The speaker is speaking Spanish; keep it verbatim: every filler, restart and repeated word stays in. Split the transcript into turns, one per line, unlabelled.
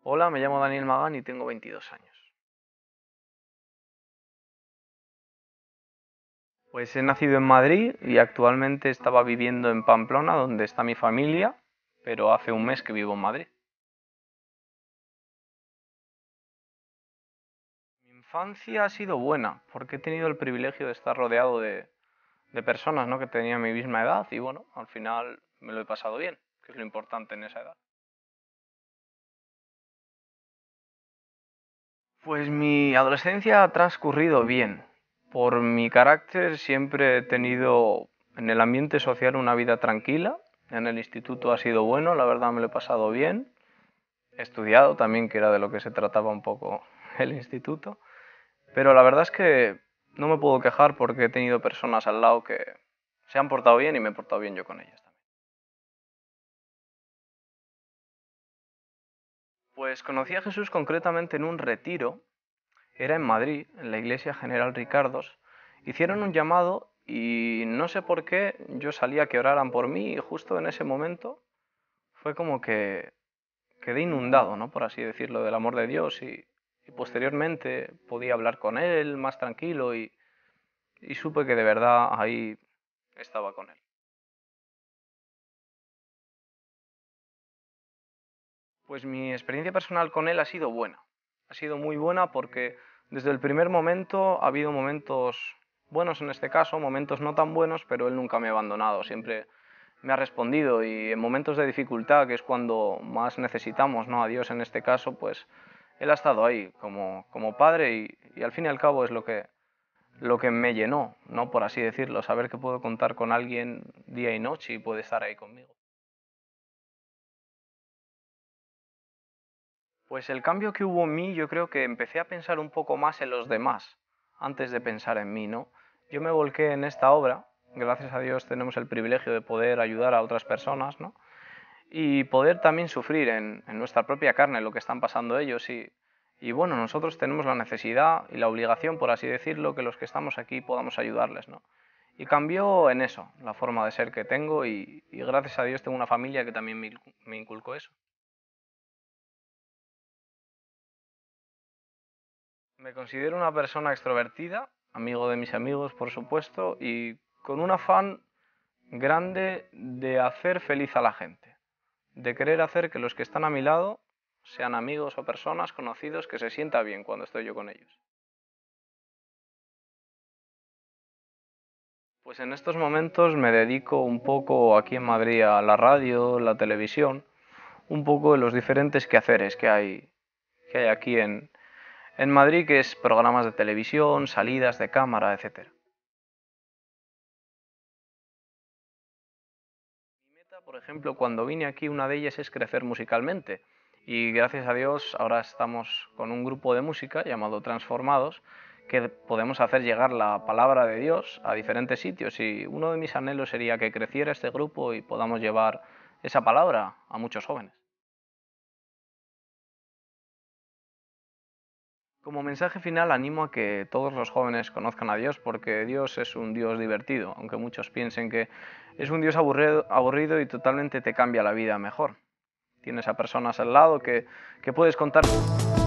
Hola, me llamo Daniel Magán y tengo veintidós años. Pues he nacido en Madrid y actualmente estaba viviendo en Pamplona, donde está mi familia, pero hace un mes que vivo en Madrid. Mi infancia ha sido buena, porque he tenido el privilegio de estar rodeado de, de personas, ¿no?, que tenían mi misma edad y bueno, al final me lo he pasado bien, que es lo importante en esa edad. Pues mi adolescencia ha transcurrido bien. Por mi carácter siempre he tenido en el ambiente social una vida tranquila. En el instituto ha sido bueno, la verdad me lo he pasado bien. He estudiado también, que era de lo que se trataba un poco el instituto. Pero la verdad es que no me puedo quejar porque he tenido personas al lado que se han portado bien y me he portado bien yo con ellas también. Pues conocí a Jesús concretamente en un retiro. Era en Madrid, en la iglesia General Ricardos. Hicieron un llamado y no sé por qué yo salía a que oraran por mí y justo en ese momento fue como que quedé inundado, ¿no?, por así decirlo, del amor de Dios y, y posteriormente podía hablar con Él más tranquilo y, y supe que de verdad ahí estaba con Él. Pues mi experiencia personal con Él ha sido buena. Ha sido muy buena porque desde el primer momento ha habido momentos buenos en este caso, momentos no tan buenos, pero Él nunca me ha abandonado, siempre me ha respondido y en momentos de dificultad, que es cuando más necesitamos, ¿no?, a Dios en este caso, pues Él ha estado ahí como, como padre y, y al fin y al cabo es lo que, lo que me llenó, ¿no?, por así decirlo, saber que puedo contar con alguien día y noche y puede estar ahí conmigo. Pues el cambio que hubo en mí, yo creo que empecé a pensar un poco más en los demás antes de pensar en mí, ¿no? Yo me volqué en esta obra, gracias a Dios tenemos el privilegio de poder ayudar a otras personas, ¿no?, y poder también sufrir en, en nuestra propia carne lo que están pasando ellos y, y bueno, nosotros tenemos la necesidad y la obligación, por así decirlo, que los que estamos aquí podamos ayudarles, ¿no? Y cambió en eso, la forma de ser que tengo y, y gracias a Dios tengo una familia que también me, me inculcó eso. Me considero una persona extrovertida, amigo de mis amigos, por supuesto, y con un afán grande de hacer feliz a la gente, de querer hacer que los que están a mi lado sean amigos o personas conocidos, que se sienta bien cuando estoy yo con ellos. Pues en estos momentos me dedico un poco aquí en Madrid a la radio, la televisión, un poco de los diferentes quehaceres que hay, que hay aquí en, en Madrid, que es programas de televisión, salidas de cámara, etcétera. Mi meta, por ejemplo, cuando vine aquí, una de ellas es crecer musicalmente. Y gracias a Dios ahora estamos con un grupo de música llamado Transformados, que podemos hacer llegar la palabra de Dios a diferentes sitios. Y uno de mis anhelos sería que creciera este grupo y podamos llevar esa palabra a muchos jóvenes. Como mensaje final animo a que todos los jóvenes conozcan a Dios porque Dios es un Dios divertido, aunque muchos piensen que es un Dios aburrido, aburrido y totalmente te cambia la vida mejor. Tienes a personas al lado que, que puedes contar.